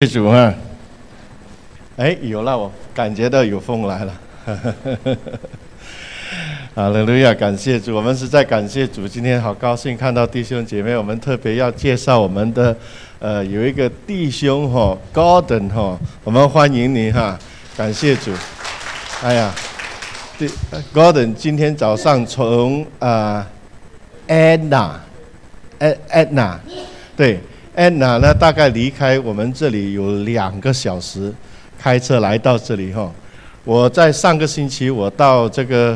主啊，哎，有了，我感觉到有风来了。哈利路亚，感谢主，我们实在感谢主。今天好高兴看到弟兄姐妹，我们特别要介绍我们的有一个弟兄Gordon 我们欢迎你哈，感谢主。哎呀，Gordon 今天早上从Edna 对。Anna 呢，大概离开我们这里有2个小时，开车来到这里哈。我在上个星期我到这个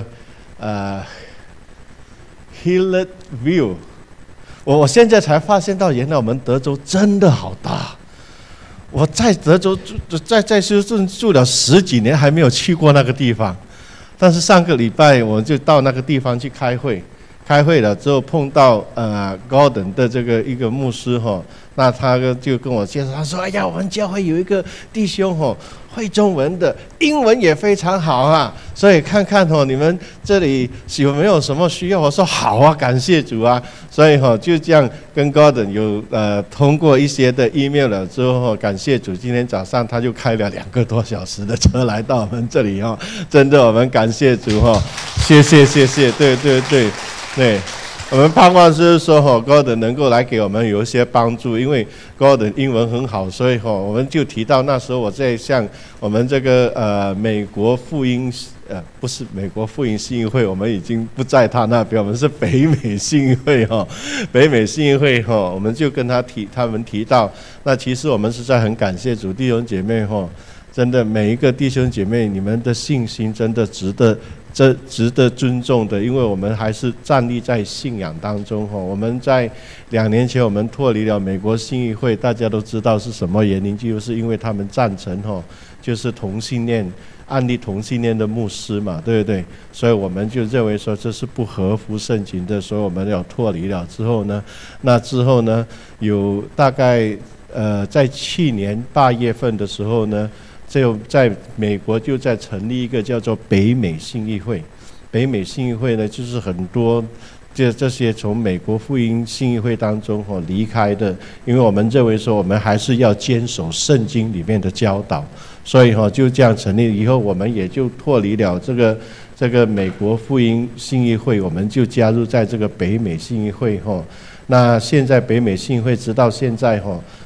Hillview， 我现在才发现到，原来我们德州真的好大。我在德州在休斯顿住了10几年，还没有去过那个地方。但是上个礼拜我就到那个地方去开会。开会了之后碰到Gordon 的这个一个牧师那他就跟我介绍，他说：“哎呀，我们教会有一个弟兄会中文的，英文也非常好啊，所以看看你们这里有没有什么需要？”我说：“好啊，感谢主啊。”所以就这样跟 Gordon 有通过一些的 email 了之后感谢主，今天早上他就开了2个多小时的车来到我们这里真的我们感谢主谢谢，对，我们盼望是说Gordon 能够来给我们有一些帮助，因为 Gordon 英文很好，所以我们就提到那时候我在向我们这个美国福音不是美国福音信义会，我们已经不在他那边，我们是北美信义会北美信义会我们就跟他们提到，那其实我们实在很感谢主弟兄姐妹真的每一个弟兄姐妹，你们的信心真的值得尊重的，因为我们还是站立在信仰当中我们在2年前我们脱离了美国信义会，大家都知道是什么原因，就是因为他们赞成就是同性恋，安利同性恋的牧师嘛，对不对？所以我们就认为说这是不合乎圣经的，所以我们要脱离了之后呢，有大概在去年8月份的时候呢，就在美国就在成立一个叫做北美信义会。北美信义会呢，就是很多这些从美国福音信义会当中离开的，因为我们认为说我们还是要坚守圣经里面的教导，所以就这样成立。以后我们也就脱离了这个美国福音信义会，我们就加入在这个北美信义会那现在北美信义会直到现在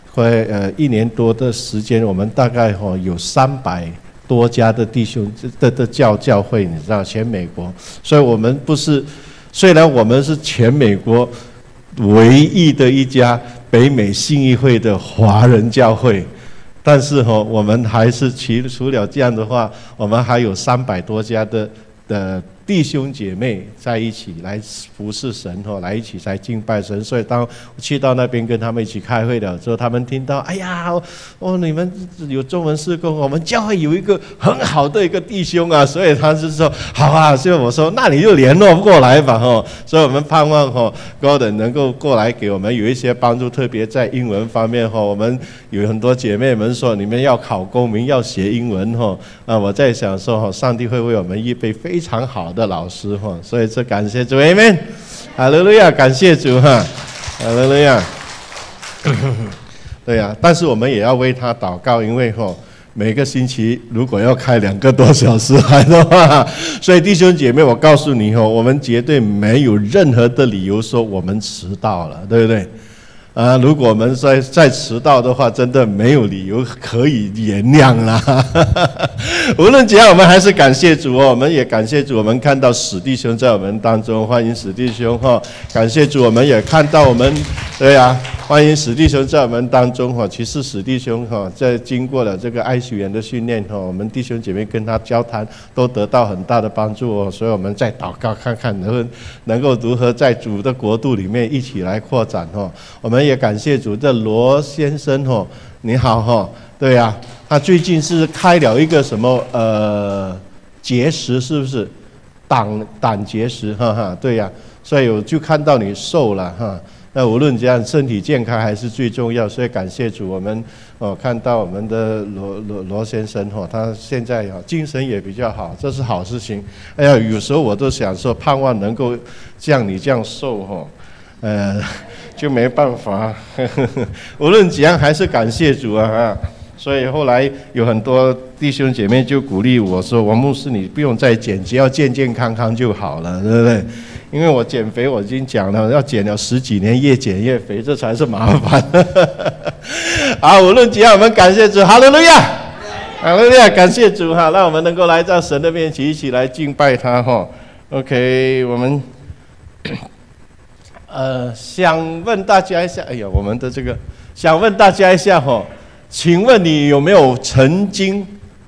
1年多的时间，我们大概有300多家的弟兄的教会，你知道，全美国。所以我们虽然我们是全美国唯一的一家北美信义会的华人教会，但是我们还是除了这样的话，我们还有300多家的弟兄姐妹在一起来服侍神来一起来敬拜神。所以当我去到那边跟他们一起开会了之后，他们听到哎呀你们有中文事工，我们教会有一个很好的一个弟兄啊，所以他就说好啊，所以我说那你就联络过来吧所以我们盼望Gordon 能够过来给我们有一些帮助，特别在英文方面我们有很多姐妹们说你们要考公民要学英文我在想说上帝会为我们预备非常好的老师所以这感谢主 Amen， 哈利路亚，感谢主哈利路亚。对呀，但是我们也要为他祷告，因为每个星期如果要开2个多小时来的话，所以弟兄姐妹，我告诉你我们绝对没有任何的理由说我们迟到了，对不对？如果我们再迟到的话，真的没有理由可以原谅啦。无论怎样，我们还是感谢主我们也感谢主，我们看到史弟兄在我们当中，欢迎史弟兄感谢主，我们也看到我们对啊，欢迎史弟兄在我们当中其实史弟兄在经过了这个爱学员的训练我们弟兄姐妹跟他交谈都得到很大的帮助所以我们再祷告看看能够如何在主的国度里面一起来扩展我们也感谢主，这罗先生你好对啊，他最近是开了一个什么结石，是不是胆结石对呀所以我就看到你瘦了那无论怎样，身体健康还是最重要，所以感谢主，我们看到我们的罗先生他现在精神也比较好，这是好事情。哎呀，有时候我都想说，盼望能够像你这样瘦就没办法。无论怎样，还是感谢主啊！ 所以后来有很多弟兄姐妹就鼓励我说：“王牧师，你不用再减，只要健健康康就好了，对不对？”因为我减肥，我已经讲了，要减了10几年，越减越肥，这才是麻烦。好，无论怎样，我们感谢主，哈利路亚，哈利路亚，感谢主哈，让我们能够来到神的面前，一起来敬拜他哈。OK， 我们想问大家一下，哎呀，我们的这个想问大家一下哈，请问你有没有曾经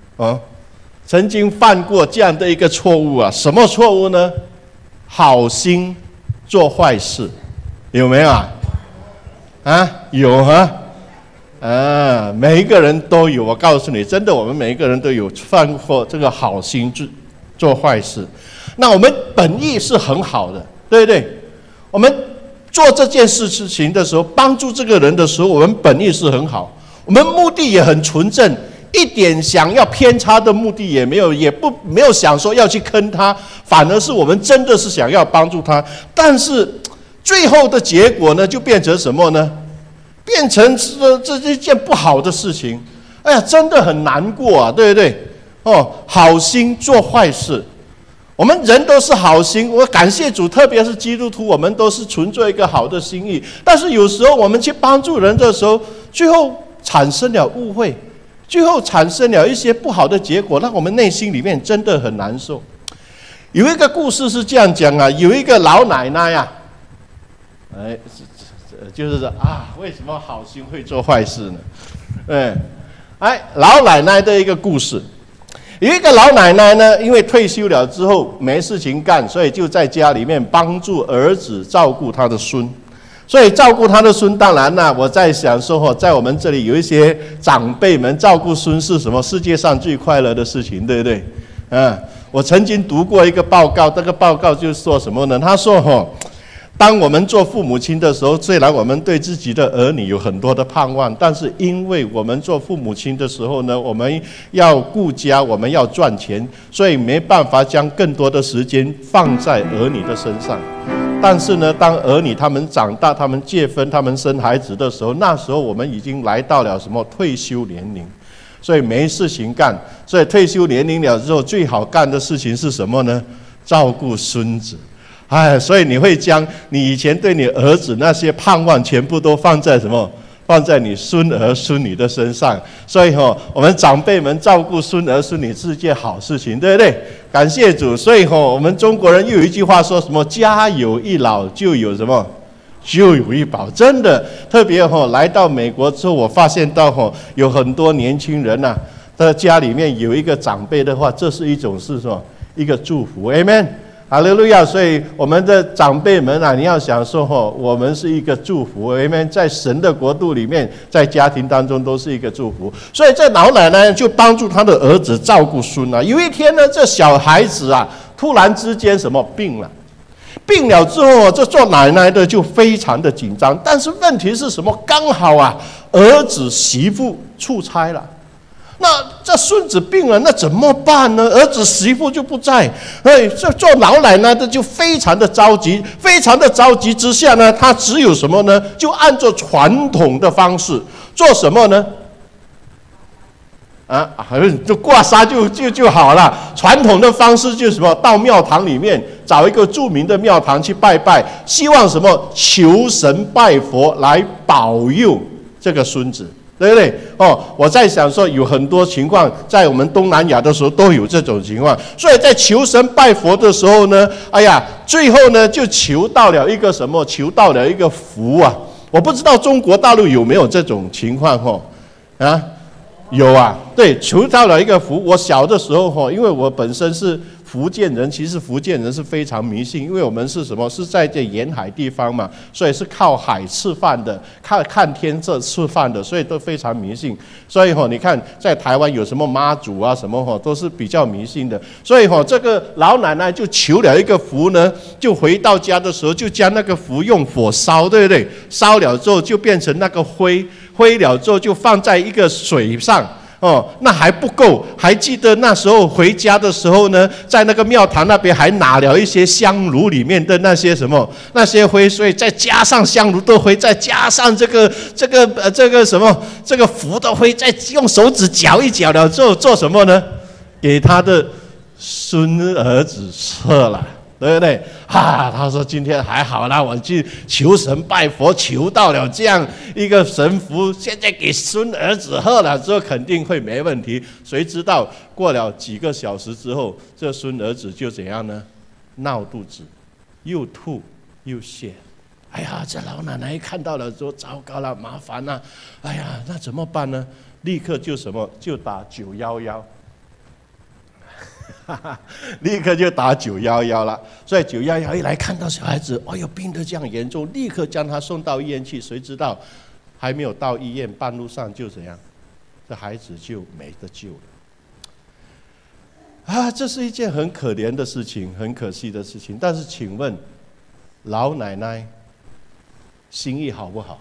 犯过这样的一个错误啊？什么错误呢？好心做坏事，有没有啊？有啊，每一个人都有。我告诉你，真的，我们每一个人都有犯过这个好心做坏事。那我们本意是很好的，对不对？我们做这件事情的时候，帮助这个人的时候，我们本意是很好，我们目的也很纯正。一点想要偏差的目的也没有，没有想说要去坑他，反而是我们真的是想要帮助他。但是最后的结果呢，就变成什么呢？变成这一件不好的事情。哎呀，真的很难过啊，对不对？好心做坏事。我们人都是好心，我感谢主，特别是基督徒，我们都是存着一个好的心意。但是有时候我们去帮助人的时候，最后产生了误会。最后产生了一些不好的结果，让我们内心里面真的很难受。有一个故事是这样讲啊，有一个老奶奶呀，就是说为什么好心会做坏事呢？老奶奶的一个故事。有一个老奶奶呢，因为退休了之后没事情干，所以就在家里面帮助儿子照顾他的孙。所以照顾他的孙，当然啦，我在想说在我们这里有一些长辈们照顾孙是什么世界上最快乐的事情，对不对？我曾经读过一个报告，这个报告就说什么呢？他说当我们做父母亲的时候，虽然我们对自己的儿女有很多的盼望，但是因为我们做父母亲的时候呢，我们要顾家，我们要赚钱，所以没办法将更多的时间放在儿女的身上。但是呢，当儿女他们长大，他们结婚，他们生孩子的时候，那时候我们已经来到了什么退休年龄，所以没事情干。所以退休年龄了之后，最好干的事情是什么呢？照顾孙子。所以你会将你以前对你儿子那些盼望，全部都放在什么？放在你孙儿孙女的身上。所以我们长辈们照顾孙儿孙女是一件好事情，对不对？感谢主。所以我们中国人又有一句话说什么？家有一老就有什么？就有一宝。真的，特别来到美国之后，我发现到有很多年轻人啊，在家里面有一个长辈的话，这是一种是什么？一个祝福 ，Amen。哈利路亚！所以我们的长辈们啊，你要想说我们是一个祝福，因为在神的国度里面，在家庭当中都是一个祝福。所以这老奶奶就帮助她的儿子照顾孙啊。有一天呢，这小孩子啊，突然之间什么病了？病了之后，这做奶奶的就非常的紧张。但是问题是什么？刚好啊，儿子媳妇出差了。那这孙子病了，那怎么办呢？儿子媳妇就不在，这做老奶奶的就非常的着急，非常的着急之下呢，他只有什么呢？就按照传统的方式做什么呢？就挂纱就好了。传统的方式就是什么？到庙堂里面找一个著名的庙堂去拜拜，希望什么？求神拜佛来保佑这个孙子。对不对？我在想说，有很多情况在我们东南亚的时候都有这种情况，所以在求神拜佛的时候呢，最后呢就求到了一个什么？求到了一个福啊！我不知道中国大陆有没有这种情况有啊，对，求到了一个福。我小的时候因为我本身是福建人，其实福建人是非常迷信，因为我们是什么？是在这沿海地方嘛，所以是靠海吃饭的，看天色吃饭的，所以都非常迷信。所以你看在台湾有什么妈祖啊什么都是比较迷信的。所以这个老奶奶就求了一个福呢，就回到家的时候就将那个福用火烧，对不对？烧了之后就变成那个灰了之后就放在一个水上， 哦，那还不够。还记得那时候回家的时候呢，在那个庙堂那边还拿了一些香炉里面的那些什么那些灰，所以再加上香炉的灰，再加上这个什么这个符的灰，再用手指搅一搅了之后，做什么呢？给他的孙儿子吃了。对不对？他说今天还好啦，我去求神拜佛，求到了这样一个神符，现在给孙儿子喝了之后，肯定会没问题。谁知道过了几个小时之后，这孙儿子就怎样呢？闹肚子，又吐又泻。哎呀，这老奶奶一看到了说：“糟糕了，麻烦了！哎呀，那怎么办呢？”立刻就什么，就打911。立刻就打911了，所以911一来看到小孩子，哎呦，病得这样严重，立刻将他送到医院去。谁知道还没有到医院，半路上就怎样，这孩子就没得救了。这是一件很可怜的事情，很可惜的事情。但是，请问老奶奶心意好不好？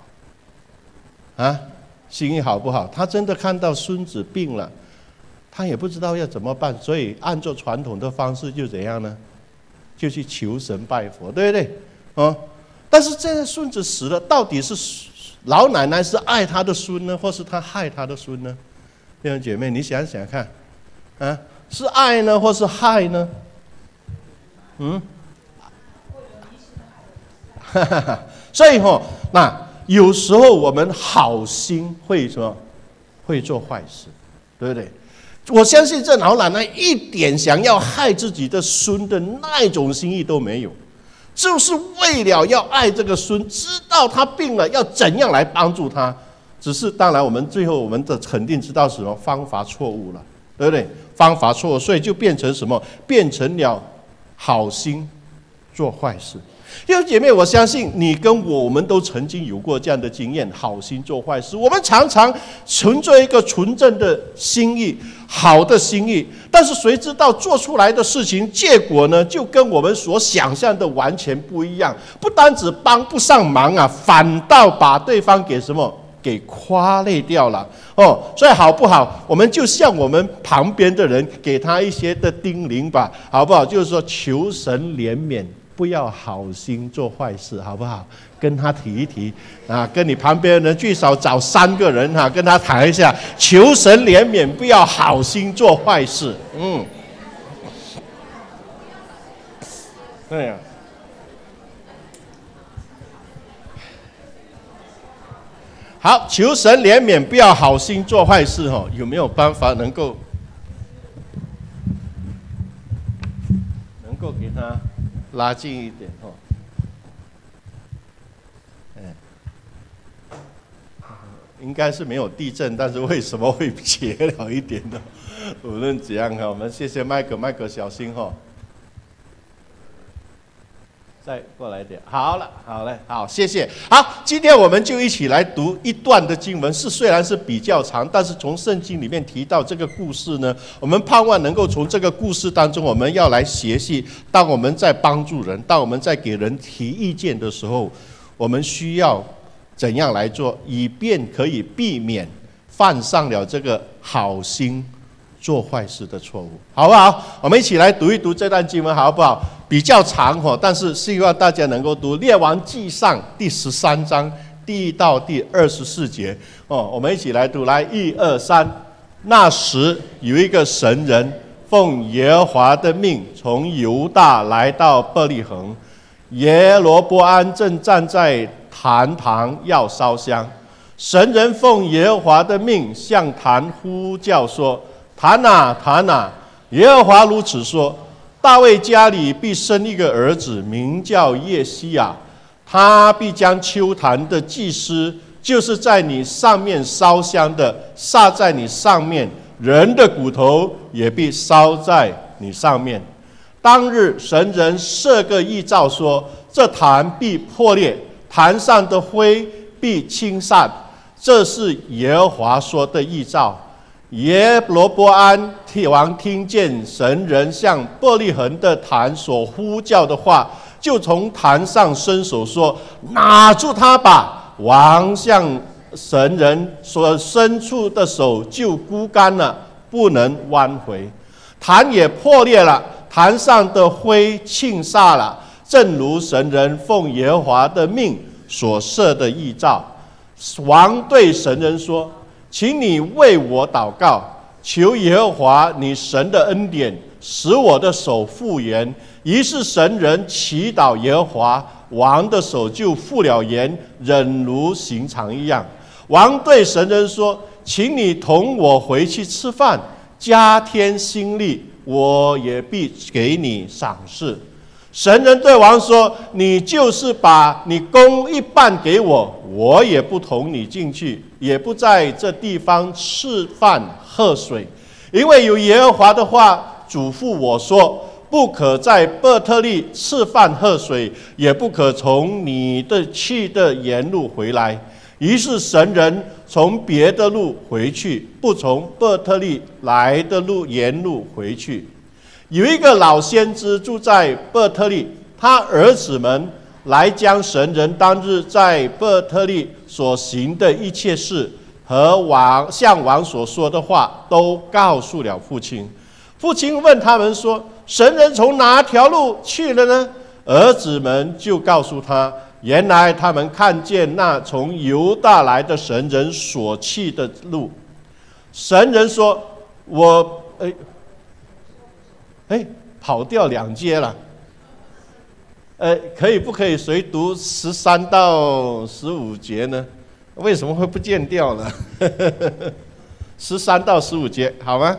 心意好不好？她真的看到孙子病了。他也不知道要怎么办，所以按照传统的方式就怎样呢？就去求神拜佛，对不对？但是这个孙子死了，到底是老奶奶是爱他的孙呢，或是他害他的孙呢？弟兄姐妹，你想想看，是爱呢，或是害呢？所以那有时候我们好心会什么？会做坏事，对不对？我相信这老奶奶一点想要害自己的孙的那种心意都没有，就是为了要爱这个孙，知道他病了要怎样来帮助他。只是当然，我们最后我们的肯定知道什么方法错误了，对不对？方法错误，所以就变成什么？变成了好心做坏事。弟兄姐妹，我相信你跟我们都曾经有过这样的经验，好心做坏事。我们常常存着一个纯正的心意，好的心意，但是谁知道做出来的事情结果呢，就跟我们所想象的完全不一样。不单只帮不上忙反倒把对方给什么？给夸累掉了。所以好不好？我们就像我们旁边的人，给他一些的叮咛吧，好不好？就是说求神怜悯，不要好心做坏事，好不好？跟他提一提跟你旁边的人最少找3个人跟他谈一下，求神怜悯，不要好心做坏事。对呀。好，求神怜悯，不要好心做坏事。有没有办法能够给他拉近一点？应该是没有地震，但是为什么会斜了一点呢？无论怎样我们谢谢麦克小心再过来一点，好了，好嘞，好，谢谢。好，今天我们就一起来读一段的经文，虽然是比较长，但是从圣经里面提到这个故事呢，我们盼望能够从这个故事当中，我们要来学习，当我们在帮助人，当我们在给人提意见的时候，我们需要怎样来做，以便可以避免犯上了这个好心做坏事的错误，好不好？我们一起来读一读这段经文，好不好？比较长但是希望大家能够读《列王纪上》第13章第1到第24节我们一起来读，来，1、2、3。那时有一个神人，奉耶和华的命，从犹大来到伯利恒。耶罗波安正站在坛旁要烧香，神人奉耶和华的命向坛呼叫说：“坛啊，坛啊！耶和华如此说：大卫家里必生一个儿子，名叫耶西亚。他必将丘坛的祭司，就是在你上面烧香的，撒在你上面；人的骨头也必烧在你上面。当日神人设个异兆说：这坛必破裂，坛上的灰必清散。这是耶和华说的异兆。耶罗波安王听见神人向伯利恒的坛所呼叫的话，就从坛上伸手说：拿住他吧！王向神人所伸出的手就枯干了，不能弯回。坛也破裂了，坛上的灰倾洒了，正如神人奉耶和华的命所设的异兆。王对神人说：请你为我祷告，求耶和华你神的恩典，使我的手复原。于是神人祈祷耶和华，王的手就复了原，仍如行常一样。王对神人说：请你同我回去吃饭，加添心力，我也必给你赏赐。神人对王说：你就是把你供一半给我，我也不同你进去，也不在这地方吃饭喝水，因为有耶和华的话嘱咐我说：不可在伯特利吃饭喝水，也不可从你的去的沿路回来。于是神人从别的路回去，不从伯特利来的路沿路回去。有一个老先知住在伯特利，他儿子们来将神人当日在伯特利所行的一切事和向王所说的话都告诉了父亲。父亲问他们说：神人从哪条路去了呢？儿子们就告诉他，原来他们看见那从犹大来的神人所去的路。神人说：跑掉2节了。不可以谁读13到15节呢？为什么会不见掉了？13到15节，好吗？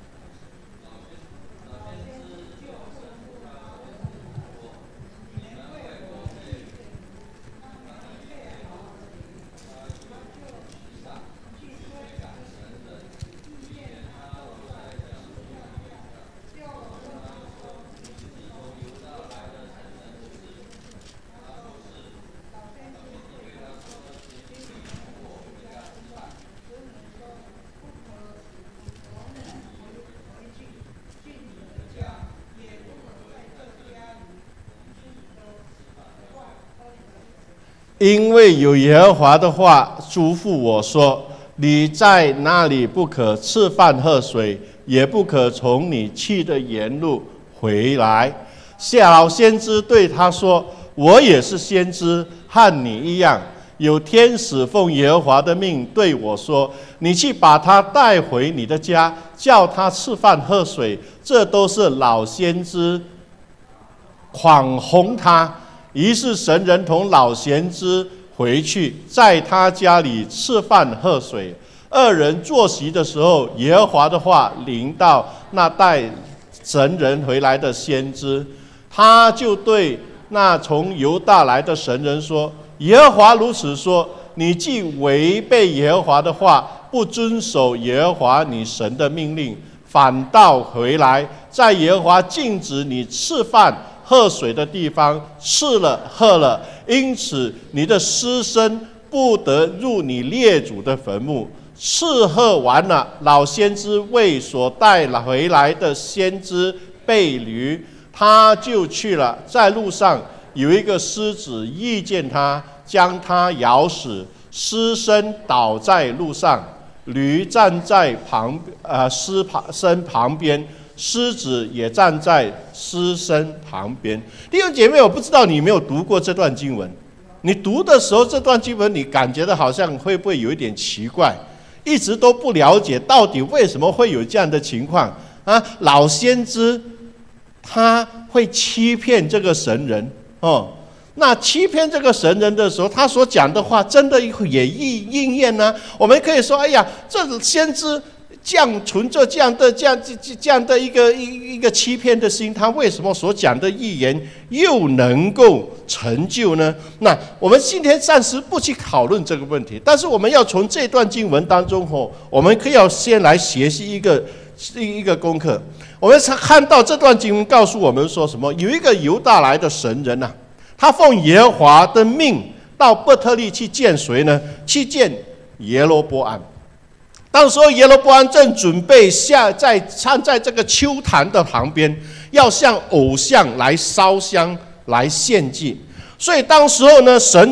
因为有耶和华的话嘱咐我说：你在那里不可吃饭喝水，也不可从你去的沿路回来。老先知对他说：我也是先知，和你一样，有天使奉耶和华的命对我说：你去把他带回你的家，叫他吃饭喝水。这都是老先知诳哄他。于是神人同老先知回去，在他家里吃饭喝水。2人坐席的时候，耶和华的话临到那带神人回来的先知，他就对那从犹大来的神人说：耶和华如此说，你既违背耶和华的话，不遵守耶和华你神的命令，反倒回来，在耶和华禁止你吃饭喝水的地方吃了喝了，因此你的尸身不得入你列祖的坟墓。吃喝完了，老先知为所带回来的先知背驴，他就去了。在路上有一个狮子遇见他，将他咬死，尸身倒在路上，驴站在尸身旁边，狮子也站在尸身旁边。弟兄姐妹，我不知道你有没有读过这段经文，你读的时候这段经文你感觉到好像会不会有一点奇怪，一直都不了解到底为什么会有这样的情况啊？老先知他会欺骗这个神人哦，那欺骗这个神人的时候，他所讲的话真的也应验呢？我们可以说，哎呀，这先知存着这样的一个欺骗的心，他为什么所讲的预言又能够成就呢？那我们今天暂时不去讨论这个问题，但是我们要从这段经文当中我们可以要先来学习一个功课。我们看到这段经文告诉我们说什么？有一个犹大来的神人他奉耶和华的命到伯特利去见谁呢？去见耶罗波安。当时耶罗波安正准备站在这个丘坛的旁边，要向偶像来烧香来献祭。所以当时候呢，神人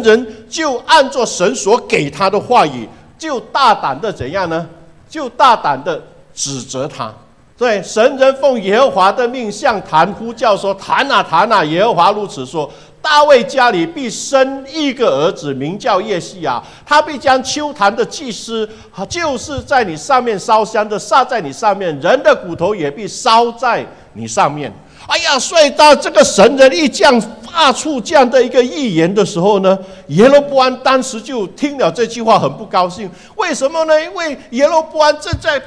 就按照神所给他的话语，就大胆的怎样呢？就大胆的指责他。对，神人奉耶和华的命向坛呼叫说：“坛啊坛啊！耶和华如此说：大卫家里必生一个儿子，名叫叶西亚。他必将丘坛的祭司，就是在你上面烧香的，撒在你上面；人的骨头也必烧在你上面。”哎呀，所以当这个神人一这样发出这样的一个预言的时候呢，耶罗波安当时就听了这句话很不高兴。为什么呢？因为耶罗波安正在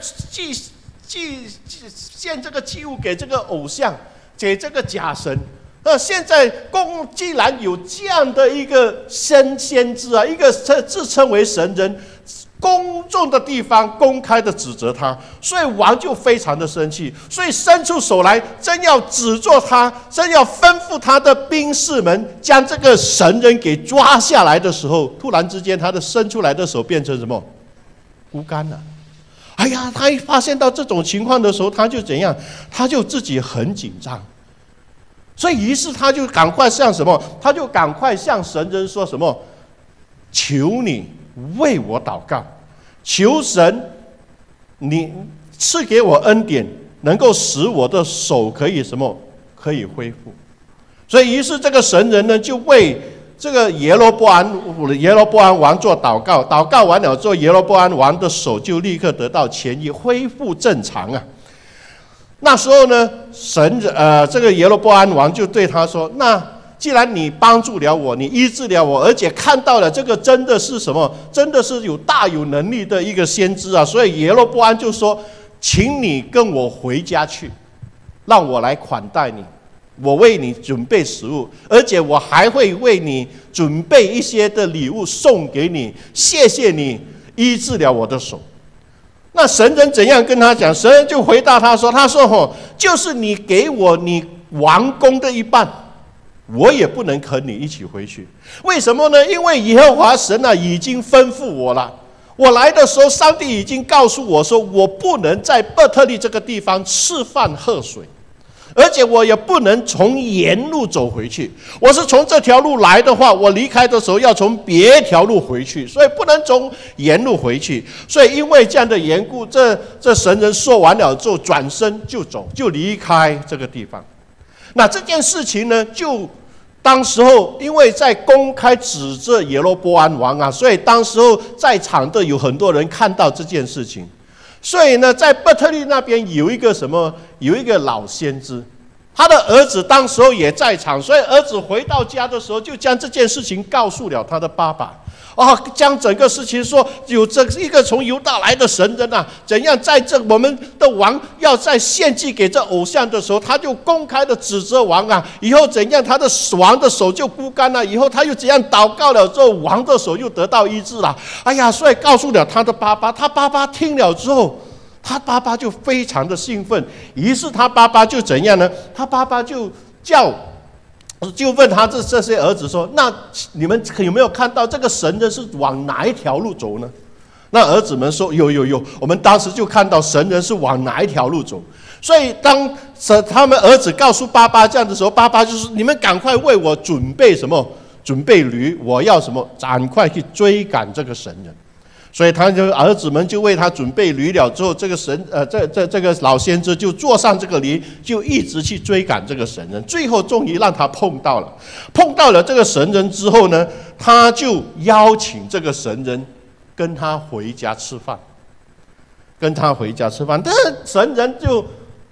献这个祭物给这个偶像，给这个假神。现在既然有这样的一个先知啊，一个自称为神人，公众的地方公开的指责他，所以王就非常的生气，所以伸出手来，真要指着他，真要吩咐他的兵士们将这个神人给抓下来的时候，突然之间他的伸出来的手变成什么？枯干了。哎呀，他一发现到这种情况的时候，他就怎样？他就自己很紧张，所以于是他就赶快向什么？他就赶快向神人说什么？求你为我祷告，求神你赐给我恩典，能够使我的手可以什么？可以恢复。所以于是这个神人呢，就为这个耶罗波安王做祷告，祷告完了之后，耶罗波安王的手就立刻得到痊愈，恢复正常啊。那时候呢，这个耶罗波安王就对他说：“那既然你帮助了我，你医治了我，而且看到了这个真的是什么？真的是有能力的一个先知啊！所以耶罗波安就说：请你跟我回家去，让我来款待你。”我为你准备食物，而且我还会为你准备一些的礼物送给你，谢谢你医治了我的手。那神人怎样跟他讲？神人就回答他说：“就是你给我你王宫的一半，我也不能和你一起回去。为什么呢？因为耶和华神啊已经吩咐我了。我来的时候，上帝已经告诉我说，我不能在伯特利这个地方吃饭喝水。”而且我也不能从沿路走回去，我是从这条路来的话，我离开的时候要从别条路回去，所以不能从沿路回去。所以因为这样的缘故，这神人说完了之后，转身就走，就离开这个地方。那这件事情呢，就当时候因为在公开指责耶罗波安王啊，所以当时候在场的有很多人看到这件事情。所以呢，在伯特利那边有一个老先知，他的儿子当时候也在场，所以儿子回到家的时候，就将这件事情告诉了他的爸爸。将整个事情说，有这一个从犹大来的神人啊，怎样在这我们的王要在献祭给这偶像的时候，他就公开的指责王啊，以后怎样他的王的手就枯干了，以后他又怎样祷告了之后，王的手又得到医治了。哎呀，所以告诉了他的爸爸，他爸爸听了之后，他爸爸就非常的兴奋，于是他爸爸就怎样呢？他爸爸就问他这些儿子说：“那你们有没有看到这个神人是往哪一条路走呢？”那儿子们说：“有，我们当时就看到神人是往哪一条路走。”所以当他们儿子告诉爸爸这样的时候，爸爸就说：“你们赶快为我准备什么？准备驴，我要什么？赶快去追赶这个神人。”所以儿子们就为他准备驴了之后，这个老先知就坐上这个驴，就一直去追赶这个神人，最后终于让他碰到了这个神人之后呢，他就邀请这个神人跟他回家吃饭，但是神人就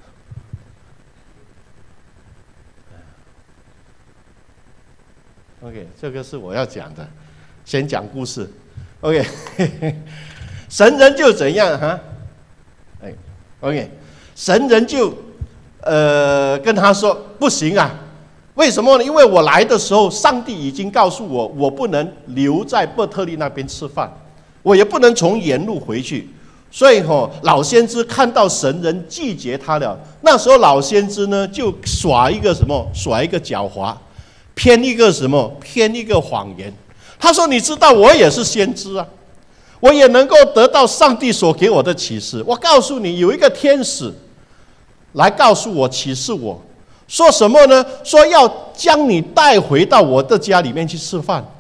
，OK， 这个是我要讲的，先讲故事。OK， 神人就怎样哈？OK， 神人就跟他说不行啊，为什么呢？因为我来的时候，上帝已经告诉我，我不能留在伯特利那边吃饭，我也不能从沿路回去。所以老先知看到神人拒绝他了，那时候老先知呢就耍一个狡猾，编一个谎言。他说：“你知道我也是先知啊，我也能够得到上帝所给我的启示。我告诉你，有一个天使来告诉我启示我，说什么呢？说要将你带回到我的家里面去吃饭。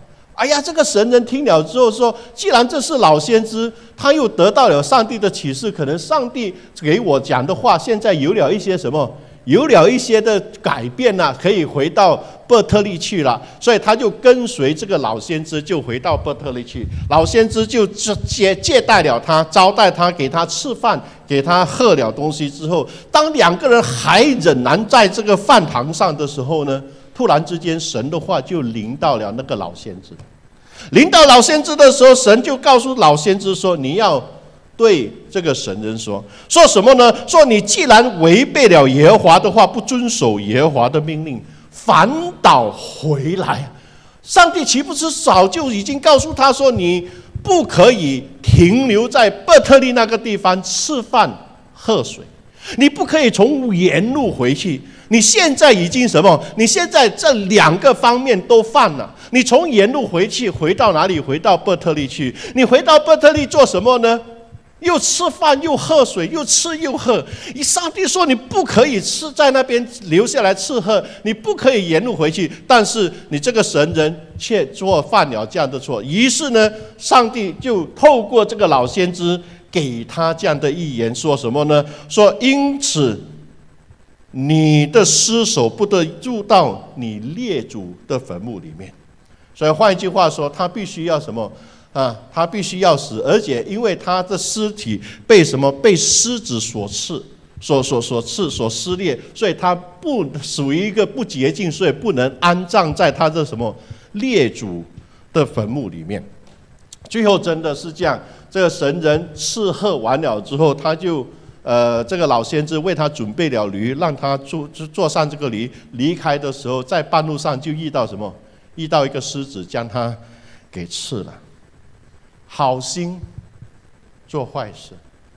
哎呀，这个神人听了之后说，既然这是老先知，他又得到了上帝的启示，可能上帝给我讲的话，现在有了一些什么？有了一些的改变了，可以回到伯特利去了，所以他就跟随这个老先知，就回到伯特利去。老先知就接待了他，招待他，给他吃饭，给他喝了东西之后，当两个人还仍然在这个饭堂上的时候呢，突然之间神的话就临到了那个老先知。临到老先知的时候，神就告诉老先知说，你要对这个神人说什么呢？说你既然违背了耶和华的话，不遵守耶和华的命令，反倒回来，上帝岂不是早就已经告诉他说，你不可以停留在伯特利那个地方吃饭喝水，你不可以从原路回去。你现在已经什么？你现在这两个方面都犯了。你从原路回去，回到哪里？回到伯特利去。你回到伯特利做什么呢？又吃饭又喝水，又吃又喝。上帝说你不可以吃，在那边留下来吃喝，你不可以沿路回去。但是你这个神人却做犯了这样的错。于是呢，上帝就透过这个老先知给他这样的预言，说什么呢？说因此你的尸首不得入到你列祖的坟墓里面。所以换一句话说，他必须要什么？他必须要死，而且因为他的尸体被什么？被狮子所刺、所撕裂，所以他不属于一个不洁净，所以不能安葬在他的什么列祖的坟墓里面。最后真的是这样，这个神人伺候完了之后，他就这个老先知为他准备了驴，让他坐上这个驴，离开的时候，在半路上就遇到什么？遇到一个狮子将他给吃了。好心做坏事，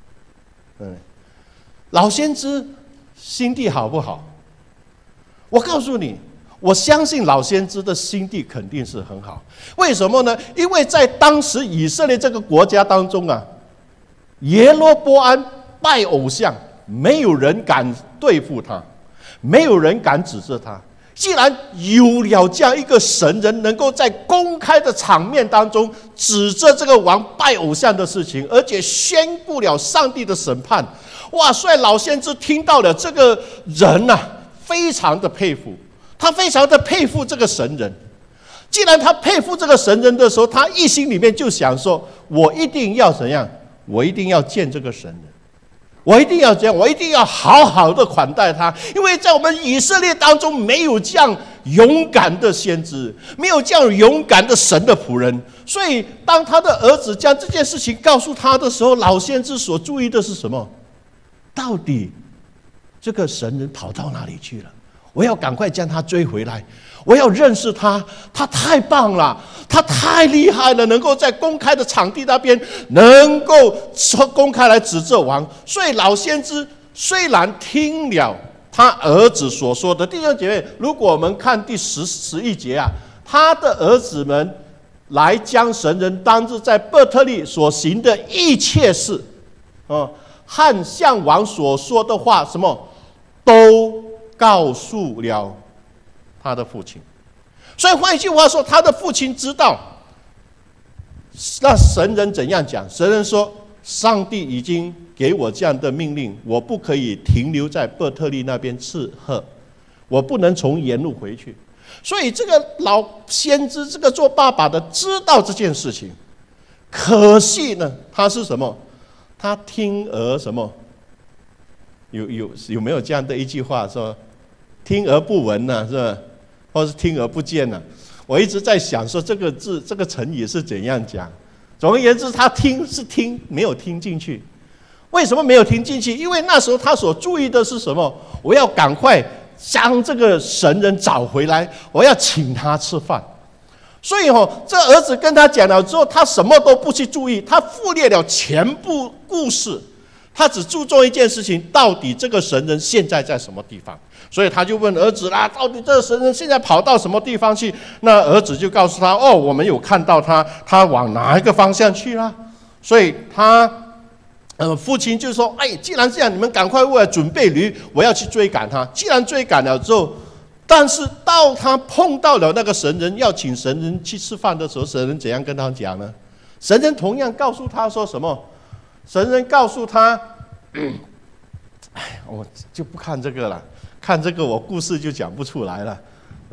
老先知心地好不好？我告诉你，我相信老先知的心地肯定是很好。为什么呢？因为在当时以色列这个国家当中啊，耶罗波安拜偶像，没有人敢对付他，没有人敢指责他。既然有了这样一个神人，能够在公开的场面当中指责这个王拜偶像的事情，而且宣布了上帝的审判，哇！所以老先知听到了这个人啊，非常的佩服，他非常的佩服这个神人。既然他佩服这个神人的时候，他一心里面就想说：我一定要怎样？我一定要见这个神人。我一定要这样，我一定要好好的款待他，因为在我们以色列当中没有这样勇敢的先知，没有这样勇敢的神的仆人。所以当他的儿子将这件事情告诉他的时候，老先知所注意的是什么？到底这个神人跑到哪里去了？我要赶快将他追回来，我要认识他，他太棒了，他太厉害了，能够在公开的场地那边能够公开来指责王。所以老先知虽然听了他儿子所说的，弟兄姐妹，如果我们看第11节啊，他的儿子们来将神人当日在伯特利所行的一切事，和向王所说的话，什么都告诉了他的父亲。所以换一句话说，他的父亲知道那神人怎样讲。神人说，上帝已经给我这样的命令，我不可以停留在伯特利那边伺候，我不能从原路回去。所以这个老先知，这个做爸爸的知道这件事情，可惜呢，他是什么？他听而什么？有没有这样的一句话说，听而不闻呢？是吧？或是听而不见呢？我一直在想说这个字，这个成语是怎样讲。总而言之，他听是听，没有听进去。为什么没有听进去？因为那时候他所注意的是什么？我要赶快将这个神人找回来，我要请他吃饭。所以这儿子跟他讲了之后，他什么都不去注意，他忽略了全部故事，他只注重一件事情：到底这个神人现在在什么地方？所以他就问儿子啦：到底这个神人现在跑到什么地方去？那儿子就告诉他：哦，我们有看到他往哪一个方向去啦。所以他父亲就说：哎，既然这样，你们赶快为了准备驴，我要去追赶他。既然追赶了之后， 但是到他碰到了那个神人，要请神人去吃饭的时候，神人怎样跟他讲呢？神人同样告诉他说什么？神人告诉他，我就不看这个了，看这个我故事就讲不出来了。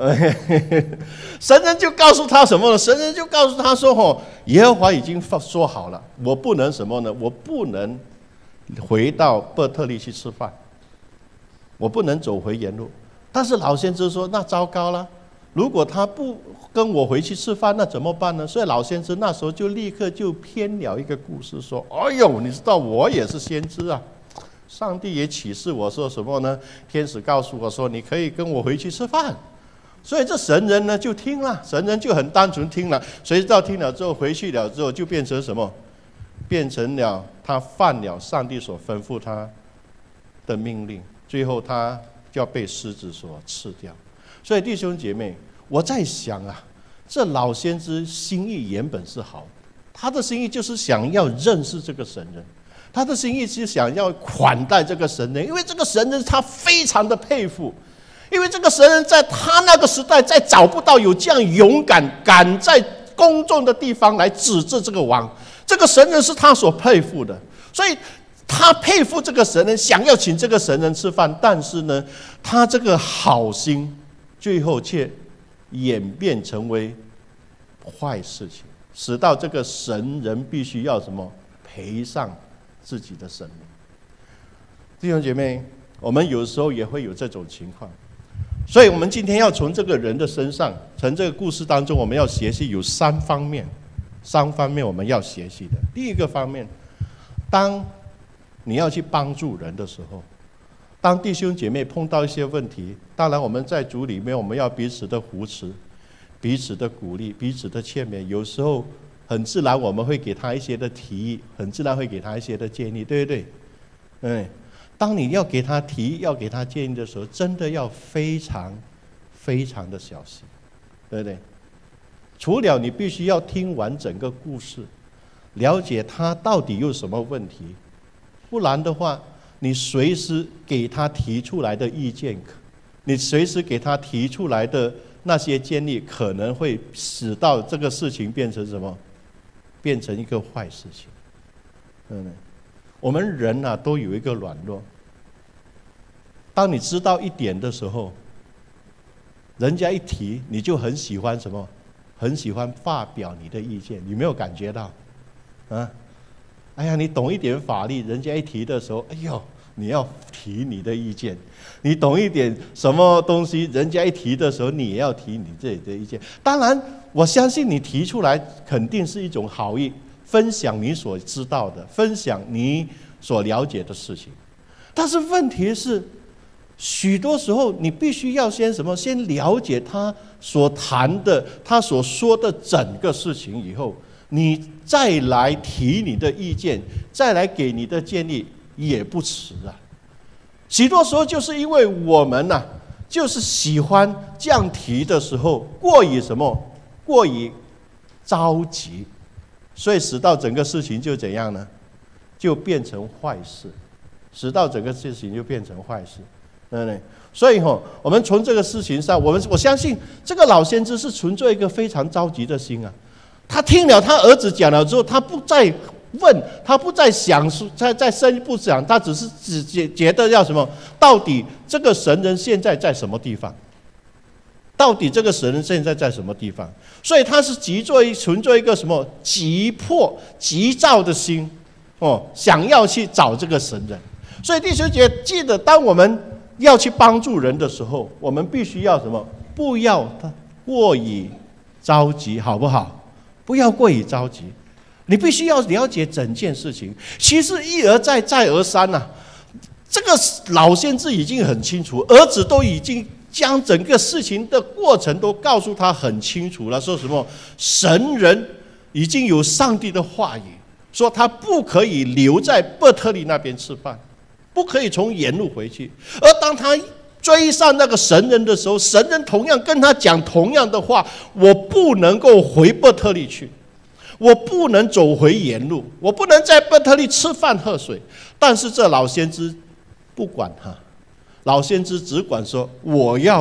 神人就告诉他什么呢？神人就告诉他说：耶和华已经说好了，我不能什么呢？我不能回到伯特利去吃饭，我不能走回原路。但是老先知说：那糟糕了，如果他不跟我回去吃饭，那怎么办呢？所以老先知那时候就立刻就编了一个故事，说：哎呦，你知道我也是先知啊，上帝也启示我说什么呢？天使告诉我说，你可以跟我回去吃饭。所以这神人呢就听了，神人就很单纯听了，谁知道听了之后回去了之后就变成什么？变成了他犯了上帝所吩咐他的命令，最后他就要被狮子所吃掉。所以弟兄姐妹，我在想啊，这老先知心意原本是好，他的心意就是想要认识这个神人，他的心意是想要款待这个神人，因为这个神人他非常的佩服。因为这个神人在他那个时代，再找不到有这样勇敢，敢在公众的地方来指责这个王。这个神人是他所佩服的，所以他佩服这个神人，想要请这个神人吃饭。但是呢，他这个好心，最后却演变成为坏事情，使到这个神人必须要什么赔上自己的生命。弟兄姐妹，我们有时候也会有这种情况。所以我们今天要从这个人的身上，从这个故事当中，我们要学习有三方面我们要学习的。第一个方面，当你要去帮助人的时候，当弟兄姐妹碰到一些问题，当然我们在主里面，我们要彼此的扶持，彼此的鼓励，彼此的劝勉。有时候很自然我们会给他一些的提议，很自然会给他一些的建议，对不对？当你要给他提议，要给他建议的时候，真的要非常非常的小心，对不对？除了你必须要听完整个故事，了解他到底有什么问题，不然的话，你随时给他提出来的意见，你随时给他提出来的那些建议，可能会使到这个事情变成什么？变成一个坏事情。我们人啊都有一个软弱，当你知道一点的时候，人家一提你就很喜欢什么？很喜欢发表你的意见，你没有感觉到？哎呀，你懂一点法律，人家一提的时候，哎呦，你要提你的意见；你懂一点什么东西，人家一提的时候，你也要提你自己的意见。当然，我相信你提出来肯定是一种好意。分享你所知道的，分享你所了解的事情，但是问题是，许多时候你必须要先什么？先了解他所谈的、他所说的整个事情以后，你再来提你的意见，再来给你的建议也不迟啊。许多时候就是因为我们呐，就是喜欢这样提的时候，过于什么？过于着急。所以使到整个事情就怎样呢？就变成坏事，使到整个事情就变成坏事，对不对？所以我们从这个事情上，我相信这个老先知是存着一个非常着急的心啊。他听了他儿子讲了之后，他不再问，他不再想，再深一步想，他只觉得要什么？到底这个神人现在在什么地方？到底这个神人现在在什么地方？所以他是存着一个什么急迫、急躁的心，想要去找这个神人。所以弟兄姐妹，记得当我们要去帮助人的时候，我们必须要什么？不要过于着急，好不好？不要过于着急。你必须要了解整件事情。其实一而再，再而三呐，这个老先知已经很清楚，儿子都已经将整个事情的过程都告诉他很清楚了，说什么神人已经有上帝的话语，说他不可以留在伯特利那边吃饭，不可以从原路回去。而当他追上那个神人的时候，神人同样跟他讲同样的话，我不能够回伯特利去，我不能走回原路，我不能在伯特利吃饭喝水。但是这老先知不管他，老先知只管说我要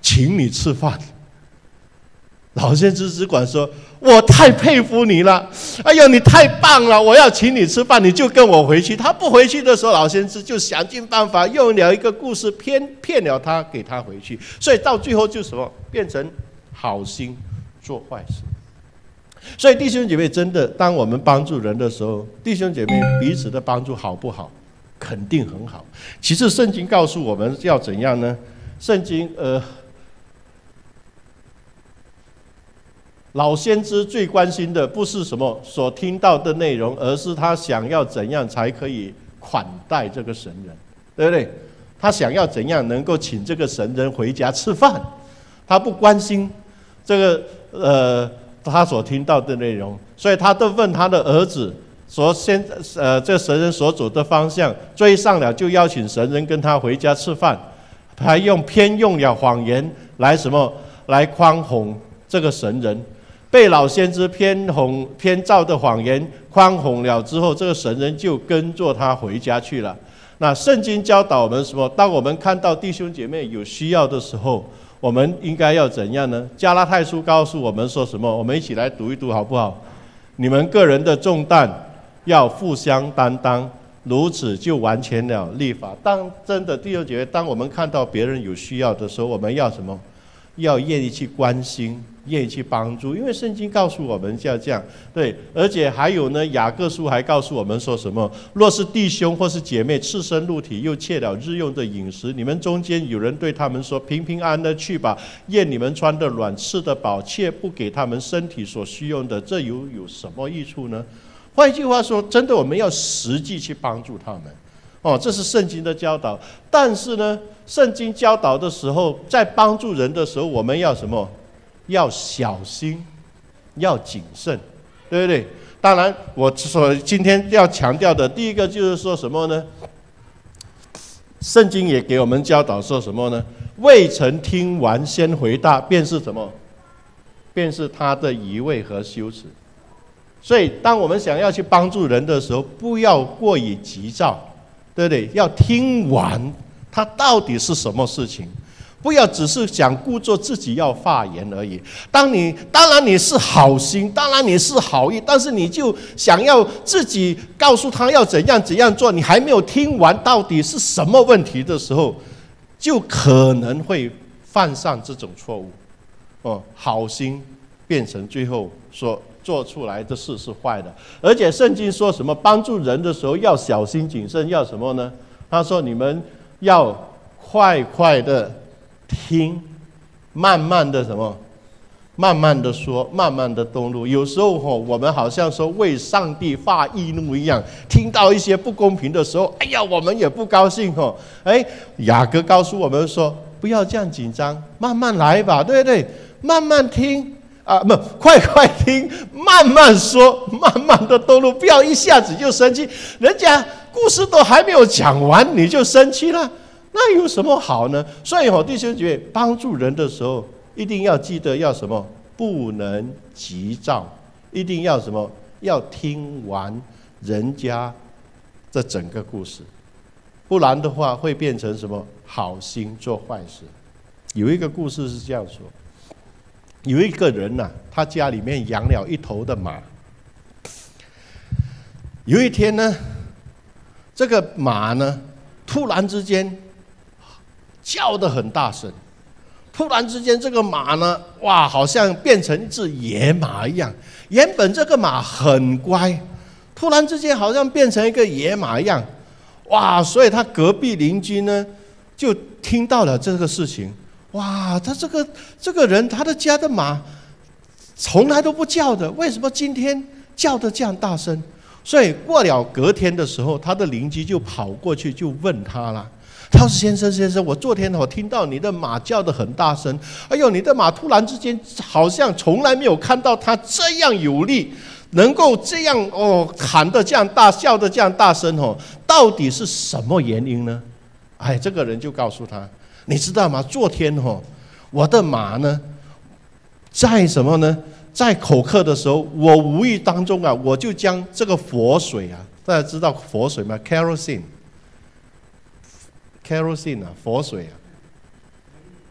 请你吃饭。老先知只管说：“我太佩服你了，哎呦，你太棒了！我要请你吃饭，你就跟我回去。”他不回去的时候，老先知就想尽办法用了一个故事骗了他，给他回去。所以到最后就什么变成好心做坏事。所以弟兄姐妹，真的，当我们帮助人的时候，弟兄姐妹彼此的帮助好不好？肯定很好。其实圣经告诉我们要怎样呢？圣经老先知最关心的不是什么所听到的内容，而是他想要怎样才可以款待这个神人，对不对？他想要怎样能够请这个神人回家吃饭，他不关心这个他所听到的内容，所以他都问他的儿子说这神人所走的方向，追上了就邀请神人跟他回家吃饭，还偏用了谎言来什么来诓哄这个神人。被老先知偏造的谎言诓哄了之后，这个神人就跟着他回家去了。那圣经教导我们什么？当我们看到弟兄姐妹有需要的时候，我们应该要怎样呢？加拉太书告诉我们说什么？我们一起来读一读好不好？你们个人的重担要互相担当，如此就完全了律法。当真的弟兄姐妹，当我们看到别人有需要的时候，我们要什么？要愿意去关心，愿意去帮助，因为圣经告诉我们要这样。对，而且还有呢，雅各书还告诉我们说什么？若是弟兄或是姐妹赤身露体，又切了日用的饮食，你们中间有人对他们说：平平安安的去吧，愿你们穿得软，吃得饱，切不给他们身体所需用的，这有什么益处呢？换一句话说，真的我们要实际去帮助他们。这是圣经的教导。但是呢，圣经教导的时候，在帮助人的时候，我们要什么？要小心，要谨慎，对不对？当然，我今天要强调的第一个就是说什么呢？圣经也给我们教导说什么呢？未曾听完先回答，便是什么？便是他的愚昧和羞耻。所以，当我们想要去帮助人的时候，不要过于急躁。对不对？要听完它到底是什么事情，不要只是想顾着自己要发言而已。当然你是好心，当然你是好意，但是你就想要自己告诉他要怎样做，你还没有听完到底是什么问题的时候，就可能会犯上这种错误。好心变成最后说做出来的事是坏的。而且圣经说什么？帮助人的时候要小心谨慎，要什么呢？他说你们要快快的听，慢慢的什么？慢慢的说，慢慢的动怒。有时候我们好像说为上帝发义怒一样，听到一些不公平的时候，哎呀，我们也不高兴雅各告诉我们说，不要这样紧张，慢慢来吧，对不对？慢慢听。快快听，慢慢说，慢慢的动怒，不要一下子就生气。人家故事都还没有讲完，你就生气了，那有什么好呢？所以弟兄姐妹，帮助人的时候，一定要记得要什么？不能急躁，一定要什么？要听完人家这整个故事，不然的话会变成什么？好心做坏事。有一个故事是这样说。有一个人他家里面养了一头的马。有一天呢，这个马呢，突然之间叫得很大声。突然之间，这个马呢，哇，好像变成一只野马一样。原本这个马很乖，突然之间好像变成一个野马一样，哇！所以他隔壁邻居呢，就听到了这个事情。哇，他这个人，他的家的马从来都不叫的，为什么今天叫得这样大声？所以过了隔天的时候，他的邻居就跑过去就问他了。他说：“先生，我昨天听到你的马叫得很大声，哎呦，你的马突然之间好像从来没有看到它这样有力，能够这样喊得这样大，叫得这样大声到底是什么原因呢？”这个人就告诉他。你知道吗？昨天我的马呢，在什么呢？在口渴的时候，我无意当中我就将这个佛水大家知道佛水吗 ？kerosene 佛水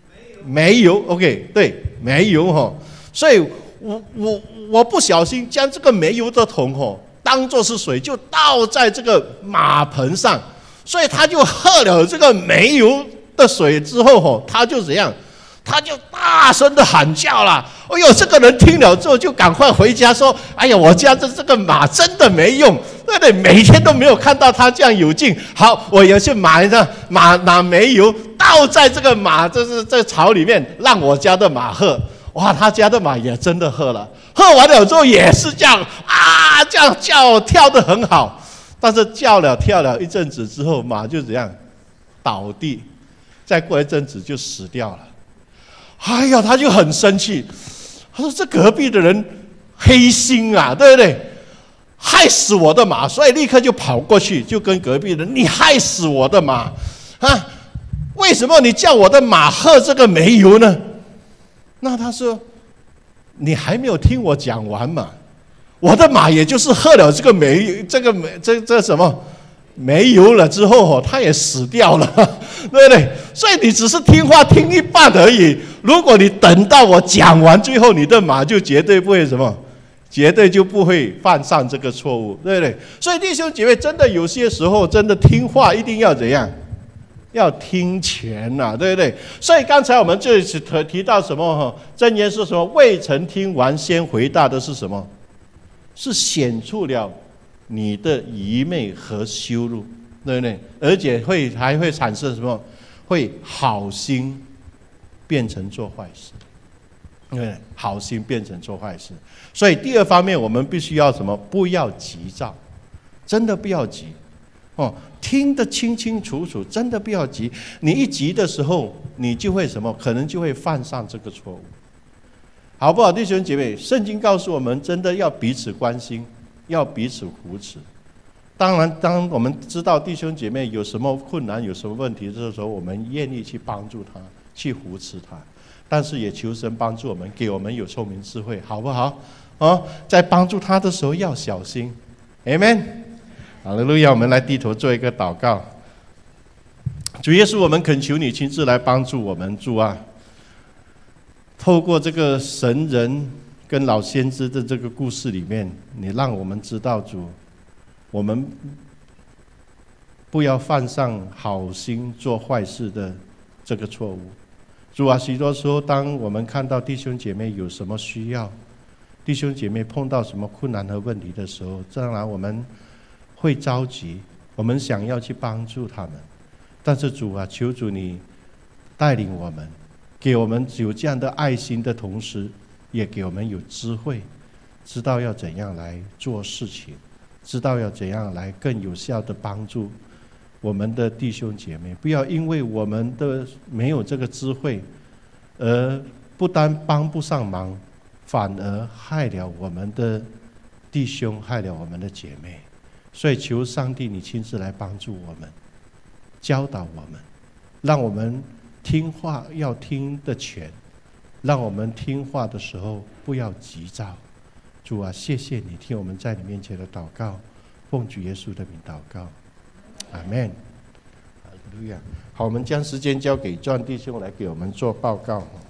煤油 ，OK， 对，煤油哈，所以我不小心将这个煤油的桶当作是水，就倒在这个马盆上，所以他就喝了这个煤油的水之后他就怎样？他就大声的喊叫了。哎呦，这个人听了之后就赶快回家说：“哎呀，我家的这个马真的没用，对不对？每天都没有看到他这样有劲。好，我也去拿煤油倒在这个马这槽里面，让我家的马喝。哇，他家的马也真的喝了。喝完了之后也是这样啊，这样叫跳得很好。但是跳了一阵子之后，马就怎样倒地，再过一阵子就死掉了。”哎呀，他就很生气，他说：“这隔壁的人黑心啊，对不对？害死我的马！”所以立刻就跑过去，就跟隔壁人：“你害死我的马啊！为什么你叫我的马喝这个煤油呢？”那他说：“你还没有听我讲完嘛？我的马也就是喝了这个什么煤油了之后它也死掉了，对不对？所以你只是听话听一半而已。如果你等到我讲完，最后你的马就绝对不会什么，绝对就不会犯上这个错误，对不对？所以弟兄姐妹，真的有些时候真的听话一定要怎样？要听全啊，对不对？所以刚才我们这里提到什么？箴言是什么？未曾听完先回答的是什么？是显出了你的愚昧和羞辱，对不对？而且还会产生什么？会好心变成做坏事，对，好心变成做坏事。所以第二方面，我们必须要什么？不要急躁，真的不要急听得清清楚楚，真的不要急。你一急的时候，你就会什么？可能就会犯上这个错误，好不好，弟兄姐妹？圣经告诉我们，真的要彼此关心，要彼此扶持。当然，当我们知道弟兄姐妹有什么困难、有什么问题的时候，我们愿意去帮助他，去扶持他。但是也求神帮助我们，给我们有聪明智慧，好不好？在帮助他的时候要小心。Amen。好了，路亚，我们来低头做一个祷告。主耶稣，我们恳求你亲自来帮助我们，主啊，透过这个神人跟老先知的这个故事里面，你让我们知道，主，我们不要犯上好心做坏事的这个错误。主啊，许多时候，当我们看到弟兄姐妹有什么需要，弟兄姐妹碰到什么困难和问题的时候，当然我们会着急，我们想要去帮助他们。但是主啊，求主你带领我们，给我们有这样的爱心的同时，也给我们有智慧，知道要怎样来做事情，知道要怎样来更有效的帮助我们的弟兄姐妹。不要因为我们的没有这个智慧，而不单帮不上忙，反而害了我们的弟兄，害了我们的姐妹。所以求上帝你亲自来帮助我们，教导我们，让我们听话要听得全，让我们听话的时候不要急躁。主啊，谢谢你听我们在你面前的祷告，奉主耶稣的名祷告，阿们。好，我们将时间交给壮弟兄来给我们做报告。